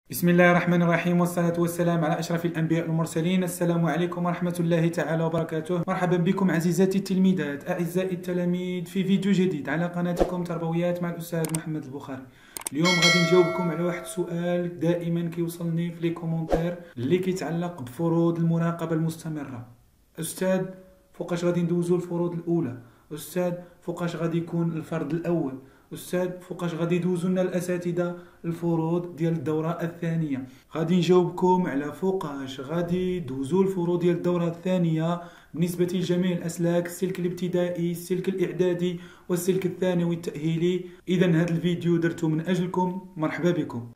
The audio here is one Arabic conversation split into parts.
بسم الله الرحمن الرحيم، والصلاة والسلام على أشرف الأنبياء والمرسلين. السلام عليكم ورحمة الله تعالى وبركاته. مرحبا بكم عزيزاتي التلميذات، أعزائي التلاميذ، في فيديو جديد على قناتكم تربويات مع الأستاذ محمد البخاري. اليوم غادي نجاوبكم على واحد السؤال دائما كيوصلني في لي كومونتير اللي كيتعلق بفروض المراقبة المستمرة. أستاذ، فوقاش غادي ندوزو الفروض الأولى؟ أستاذ، فوقاش غادي يكون الفرض الأول؟ أستاذ، فوقاش غادي يدوزو لنا الأساتذة الفروض ديال الدورة الثانية؟ غادي نجاوبكم على فوقاش غادي يدوزو الفروض ديال الدورة الثانية بالنسبة لجميع الأسلاك: السلك الابتدائي، السلك الإعدادي، والسلك الثانوي التأهيلي. إذا هذا الفيديو درته من أجلكم. مرحبا بكم.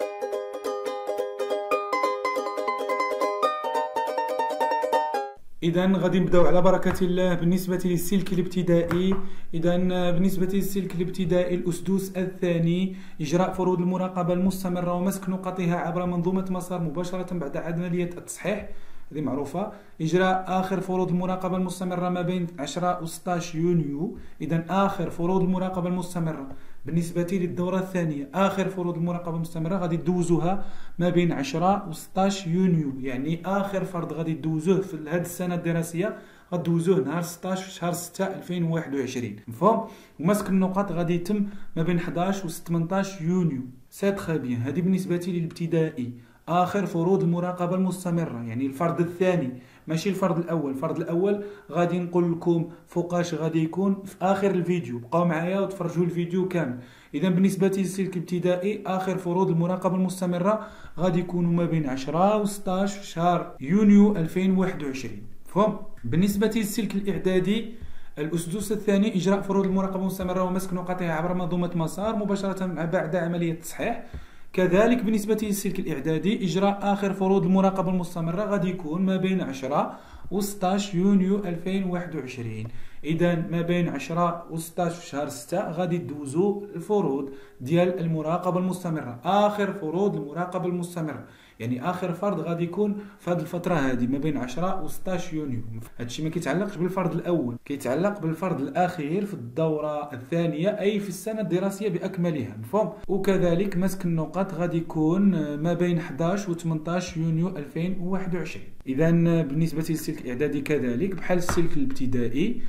إذا غادي نبداو على بركة الله. بالنسبة للسلك الابتدائي، بالنسبة للسلك الابتدائي الأسدوس الثاني: إجراء فروض المراقبة المستمرة ومسك نقطها عبر منظومة مسار مباشرة بعد عملية التصحيح، هذه معروفة. إجراء آخر فروض المراقبة المستمرة ما بين 10 و 16 يونيو. إذا آخر فروض المراقبة المستمرة بالنسبة للدورة الثانية، آخر فروض المراقبة المستمرة غادي تدوزوها ما بين 10 و 16 يونيو، يعني آخر فرض غادي تدوزوه في هذه السنة الدراسية غدوزوه نهار 16 في شهر 6 2021. مفهوم؟ ومسك النقط غادي يتم ما بين 11 و 18 يونيو. سي تخي بيان. هذه بالنسبة للابتدائي، آخر فروض المراقبة المستمرة، يعني الفرض الثاني ماشي الفرض الأول. الفرض الأول غادي نقول لكم فوقاش غادي يكون في آخر الفيديو، بقاو معايا وتفرجوا الفيديو كامل. إذا بالنسبة للسلك الابتدائي، آخر فروض المراقبة المستمرة غادي يكونوا ما بين 10 و 16 في شهر يونيو 2021. فهم؟ بالنسبة للسلك الإعدادي الأسدوس الثاني: إجراء فروض المراقبة المستمرة ومسك نقطها عبر منظومة مسار مباشرة بعد عملية تصحيح. كذلك بالنسبة للسلك الإعدادي، إجراء آخر فروض المراقبة المستمرة غادي يكون ما بين 10 و 16 يونيو 2021. إذا ما بين 10 و 16 في شهر 6 غادي تدوزو الفروض ديال المراقبة المستمرة، آخر فروض المراقبة المستمرة، يعني آخر فرض غادي يكون في هذه الفترة هذه ما بين 10 و 16 يونيو. هادشي ما كيتعلقش بالفرض الأول، كيتعلق بالفرض الأخير في الدورة الثانية، أي في السنة الدراسية بأكملها. مفهوم؟ وكذلك مسك النقط غادي يكون ما بين 11 و 18 يونيو 2021. إذا بالنسبة للسلك الإعدادي كذلك بحال السلك الابتدائي،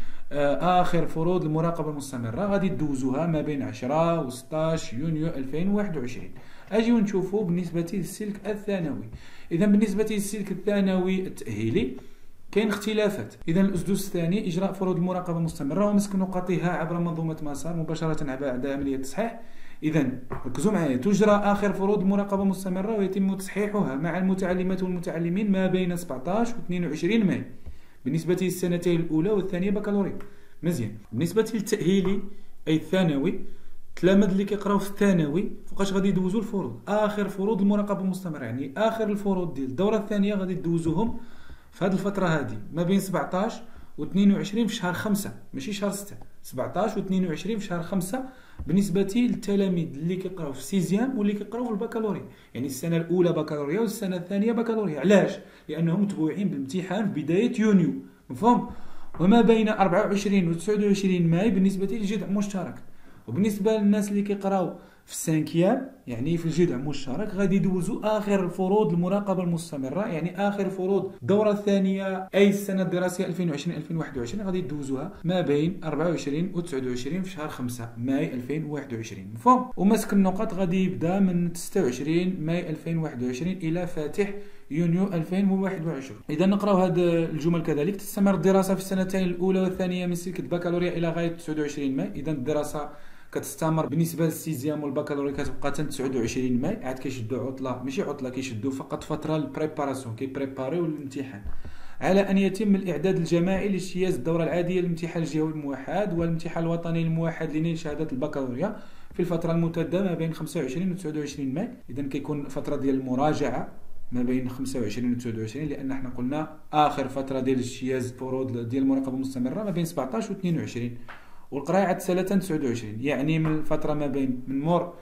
آخر فروض المراقبة المستمرة غادي تدوزوها ما بين 10 و 16 يونيو 2021. أجي ونشوفوا بالنسبة للسلك الثانوي. إذا بالنسبة للسلك الثانوي التأهيلي كاين اختلافات. إذا الأسدوس الثاني: إجراء فروض المراقبة المستمرة ومسك نقطها عبر منظومة مسار مباشرة بعد عملية التصحيح. إذا ركزوا معايا: تجرى آخر فروض المراقبة المستمرة ويتم تصحيحها مع المتعلمات والمتعلمين ما بين 17 و 22 ماي بالنسبة للسنتين الأولى والثانية بكالوريا. مزيان. بالنسبة للتأهيلي أي الثانوي، التلاميذ اللي كيقراو في الثانوي فوقاش غادي يدوزو الفروض؟ آخر فروض المراقبة المستمرة، يعني آخر الفروض ديال الدورة الثانية غادي تدوزوهم في هذه الفترة هذه ما بين 17 و 22 في شهر 5، ماشي شهر 6. 17 و 22 في شهر 5 بالنسبة للتلاميذ اللي كيقراو في سيزيام واللي كيقراو في البكالوريا، يعني السنة الأولى بكالوريا والسنة الثانية بكالوريا. علاش؟ لأنهم متبوعين بالامتحان في بداية يونيو. مفهوم؟ وما بين 24 و 29 ماي بالنسبة للجذع المشترك. وبالنسبة للناس اللي كيقراو في السانكيام، يعني في الجذع المشترك، غادي يدوزو آخر فروض المراقبة المستمرة، يعني آخر فروض الدورة الثانية أي السنة الدراسية 2020-2021 غادي يدوزوها ما بين 24 و 29 في شهر 5 ماي 2021. مفهوم؟ ومسك النقط غادي يبدا من 26 ماي 2021 إلى فاتح يونيو 2021. إذا نقراو هاد الجمل كذلك: تستمر الدراسة في السنتين الأولى والثانية من سلك البكالوريا إلى غاية 29 ماي. إذا الدراسة كتستمر بالنسبه للسيزيام والبكالوريا كتبقى حتى 29 ماي، عاد كيشدوا عطله، ماشي عطله، كيشدوا فقط فتره البريباراسيون، كيبريباريو الامتحان، على ان يتم الاعداد الجماعي لاجتياز الدوره العاديه للامتحان الجهوي الموحد والامتحان الوطني الموحد لنيل شهاده البكالوريا في الفتره الممتده ما بين 25 و 29 ماي. اذا كيكون فتره ديال المراجعه ما بين 25 و 29، لان حنا قلنا اخر فتره ديال اجتياز فروض ديال المراقبه المستمره ما بين 17 و 22، والقرايه عاد سنه 29، يعني من الفتره ما بين من مور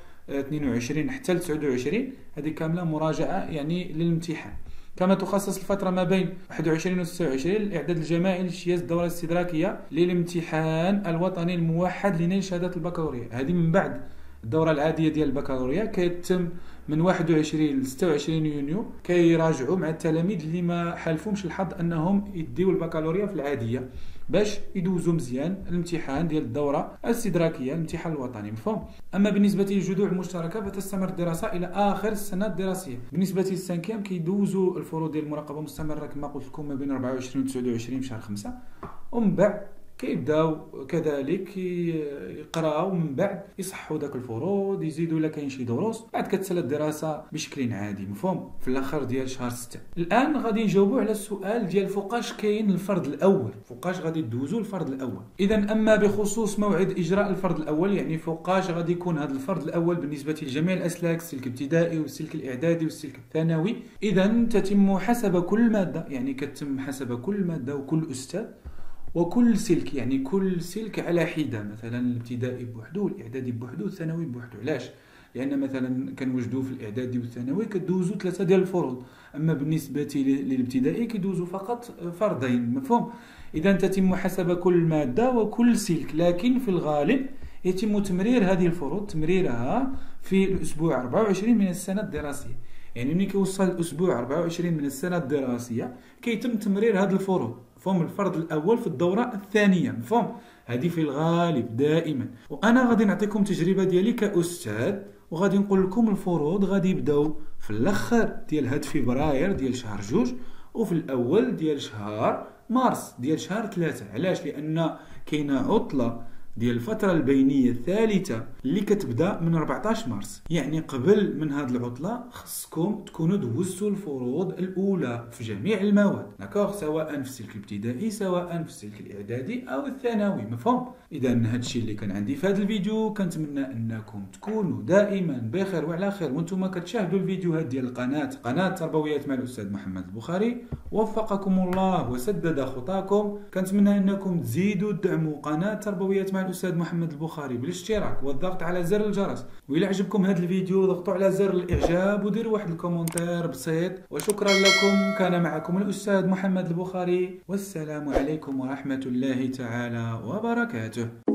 22 حتى ل 29 هذه كامله مراجعه يعني للامتحان. كما تخصص الفتره ما بين 21 و 29 الاعداد الجماعي لاجتياز الدوره الاستدراكيه للامتحان الوطني الموحد لنيل شهاده البكالوريا. هذه من بعد الدوره العاديه ديال البكالوريا كيتم من 21 ل 26 يونيو كيراجعوا مع التلاميذ اللي ما حالفهمش الحظ انهم يديو البكالوريا في العاديه باش يدوزوا مزيان الامتحان ديال الدوره الاستدراكيه، الامتحان الوطني، مفهوم. اما بالنسبه للجذوع المشتركه فتستمر الدراسه الى اخر السنه الدراسيه. بالنسبه للسانكيام كيدوزوا الفروض ديال المراقبه مستمره كما قلت لكم ما بين 24 و 29 شهر 5، ومن بعد كيبداو كذلك يقراو، من بعد يصحوا داك الفروض، يزيدوا الا كاين شي دروس، بعد كتسالى الدراسه بشكل عادي، مفهوم، في الاخر ديال شهر 6. الان غادي نجاوبوا على السؤال ديال فوقاش كاين الفرض الاول، فوقاش غادي دوزوا الفرض الاول. اذا اما بخصوص موعد اجراء الفرض الاول، يعني فوقاش غادي يكون هذا الفرض الاول بالنسبه لجميع الاسلاك، السلك الابتدائي والسلك الاعدادي والسلك الثانوي، اذا تتم حسب كل ماده، يعني كتم حسب كل ماده وكل استاذ وكل سلك، يعني كل سلك على حده، مثلا الابتدائي بوحده والاعدادي بوحده والثانوي بوحده. علاش؟ لان مثلا كنوجدوا في الاعدادي والثانوي كدوزوا 3 ديال الفروض، اما بالنسبه للابتدائي كيدوزوا فقط فرضين، مفهوم. اذا تتم حسب كل ماده وكل سلك، لكن في الغالب يتم تمرير هذه الفروض تمريرها في الاسبوع 24 من السنه الدراسيه. يعني ملي كيوصل الاسبوع 24 من السنه الدراسيه كيتم تمرير هذه الفروض، مفهوم، الفرض الاول في الدوره الثانيه، مفهوم. هذه في الغالب دائما. وانا غادي نعطيكم تجربه ديالي كاستاذ، وغادي نقول لكم الفروض غادي يبداو في الاخر ديال هاد فبراير ديال شهر 2 وفي الاول ديال شهر مارس ديال شهر 3. علاش؟ لان كاينه عطله ديال الفترة البينية الثالثة اللي كتبدا من 14 مارس، يعني قبل من هذه العطلة خصكم تكونوا دوزتوا الفروض الأولى في جميع المواد، داكوغ، سواء في السلك الابتدائي سواء في السلك الإعدادي أو الثانوي، مفهوم. إذا هذا الشيء اللي كان عندي في هذا الفيديو، كنتمنى أنكم تكونوا دائما بخير وعلى خير وانتم كتشاهدوا الفيديوهات ديال قناة تربويات مع الأستاذ محمد البخاري. وفقكم الله وسدد خطاكم. كنتمنى أنكم تزيدوا تدعموا قناة تربويات مع الأستاذ محمد البخاري بالاشتراك والضغط على زر الجرس، وإلا عجبكم هذا الفيديو ضغطوا على زر الإعجاب وديروا واحد الكومنتير بسيط. وشكرا لكم، كان معكم الأستاذ محمد البخاري، والسلام عليكم ورحمة الله تعالى وبركاته.